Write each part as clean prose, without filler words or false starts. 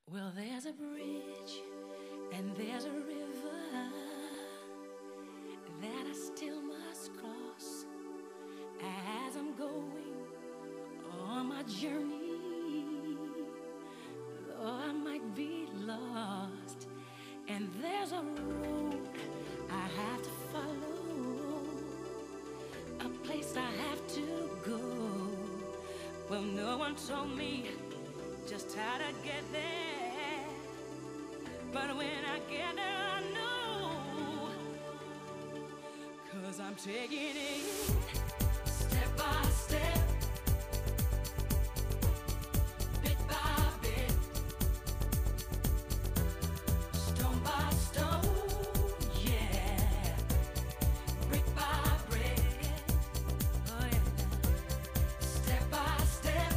Well, there's a bridge and there's a river that I still must cross as I'm going on my journey. Though I might be lost, and there's a road I have to follow, a place I have to go. Well, no one told me just how to get there, but when I get there I know, 'cause I'm taking it step by step, bit by bit, stone by stone, yeah, brick by brick, oh yeah, step by step,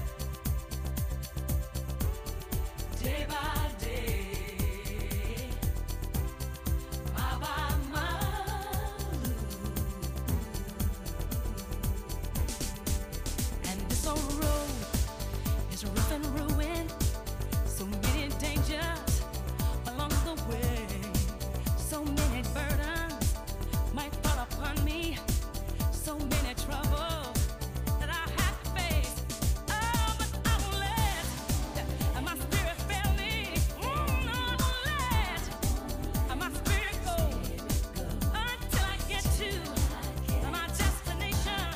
day by day, mile by mile. And this old road is rough and ruined, so many dangers along the way, so many burdens might fall upon me, so many troubles that I have to face. Oh, but I won't let my spirit fail me. No, I won't let my spirit go until I get to my destination.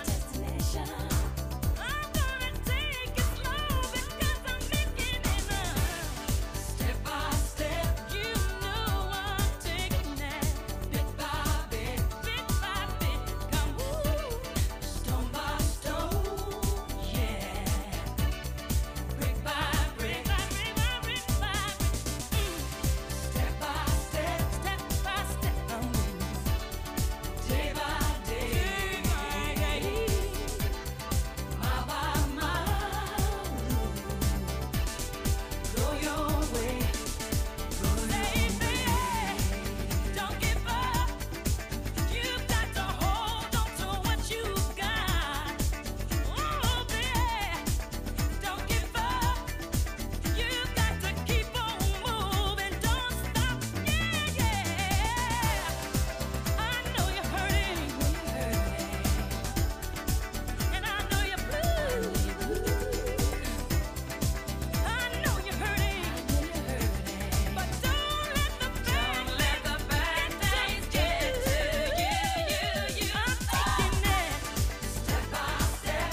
I'm gonna take it slow because I'm making it step by step. You know I'm taking that bit by bit, bit by bit. Come stone by stone, yeah, brick by brick, brick by brick, step by step, step by step. I'm moving day by day, mile by mile. Go your way, go your way. Don't give up. You've got to hold on to what you've got. Oh, baby, don't give up. You've got to keep on moving. Don't stop. Yeah, yeah. I know you're hurting, and I know you're blue. I know you're hurting, but don't let the bad things get to you. I'm taking it step by step,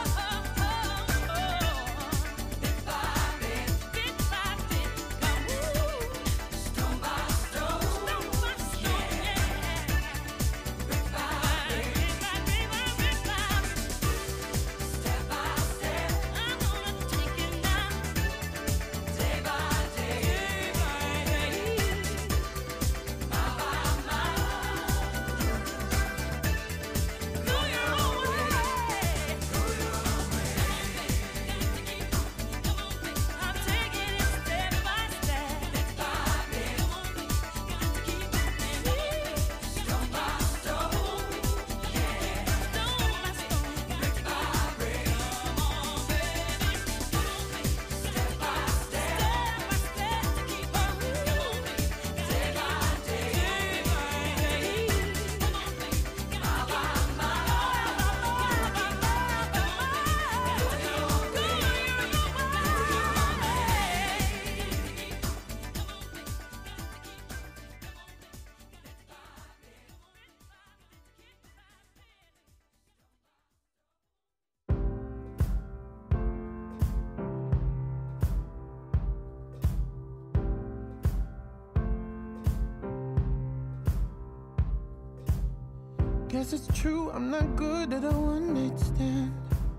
bit by bit, bit by bit. Come stone by stone, yeah, brick by brick, step by step. I'm gonna take it now, day by day, mile by mile. Go your own way, go your own way. Come on, baby, I'm taking it step by step, bit by bit. Come on, baby, got to keep moving. Stone by stone, yeah, stone by stone, brick by brick. Come on, baby, step by step, keep on moving. Day by day, come on, baby, mile by mile, go your way, Guess it's true, I'm not good at a one-night stand,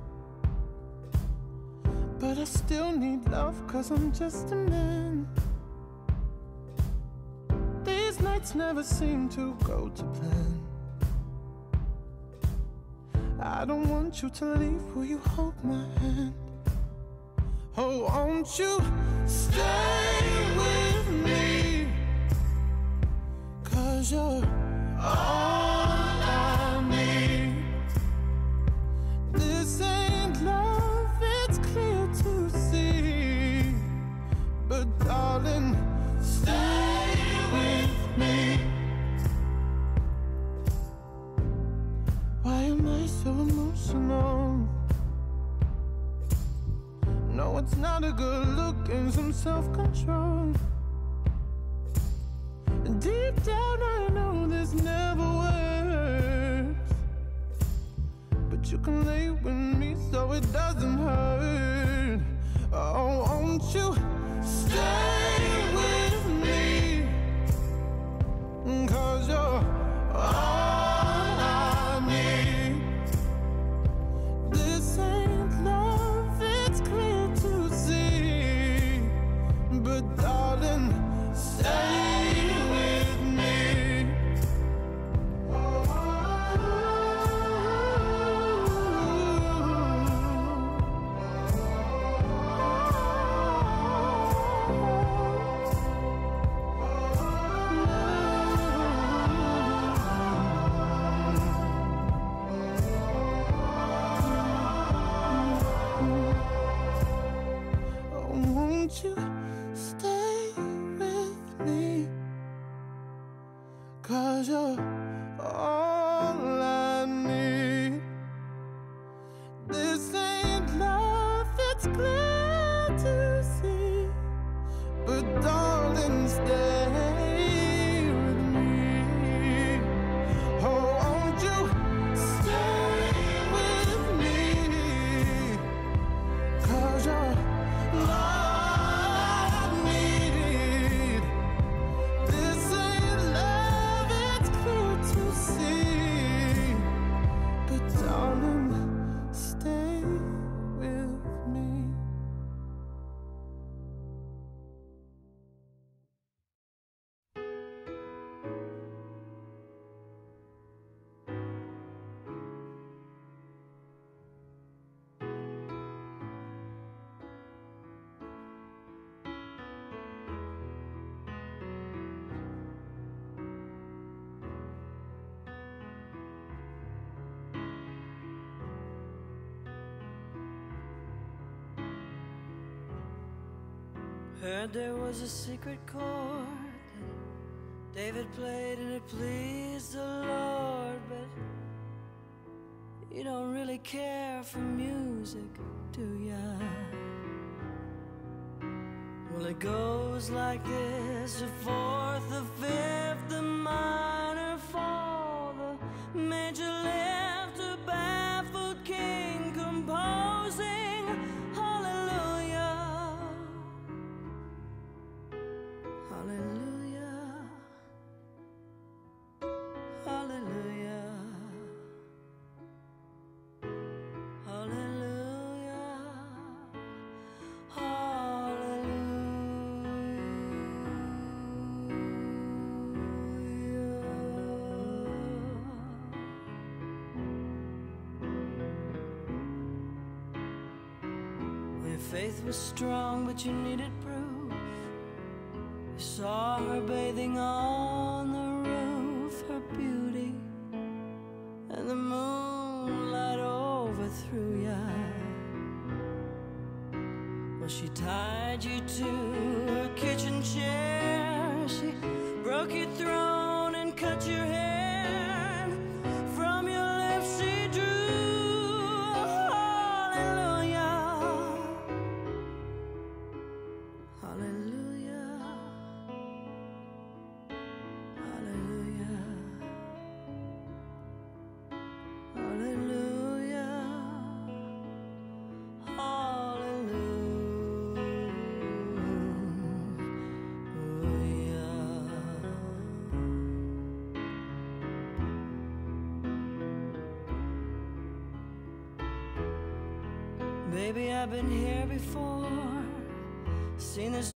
but I still need love, 'cause I'm just a man. These nights never seem to go to plan. I don't want you to leave, will you hold my hand? Oh, won't you stay with me, 'cause you're all I need. This ain't love, it's clear to see, but darling, gain some self-control. And deep down I know this never works, but you can lay with me so it doesn't hurt. Oh, won't you stay with me? 'Cause you're all I need. This ain't love, it's clear to see, but darling, stay with me. Won't you stay with me? 'Cause you're all I need. This ain't love, it's clear to see, but darling, stay with me. Oh, won't you stay with me? 'Cause you're Heard there was a secret chord that David played and it pleased the Lord, but you don't really care for music, do ya? Well, it goes like this: the fourth, the fifth, the minor fall, the major lift, the baffled king composing hallelujah. Hallelujah, hallelujah, hallelujah, hallelujah. Your faith was strong, but you needed proof. You saw her bathing on the roof, her beauty, and the moonlight overthrew ya. Well, she tied you to her kitchen chair, she broke your throne and cut your hair. From your lips she drew hallelujah, hallelujah, hallelujah, hallelujah, hallelujah. Baby, I've been here before, seen this